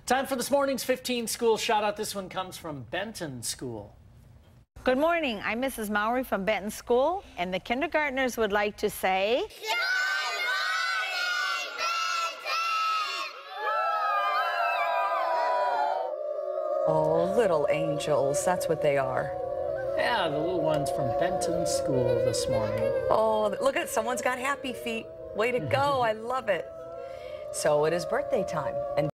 Time for this morning's 15 school shout out. This one comes from Benton School. Good morning. I'm Mrs. Mowry from Benton School, and the kindergartners would like to say, Good morning, Benton! Oh, little angels, that's what they are. Yeah, the little ones from Benton School this morning. Oh, look at it. Someone's got happy feet. Way to go. I love it. So it is birthday time. And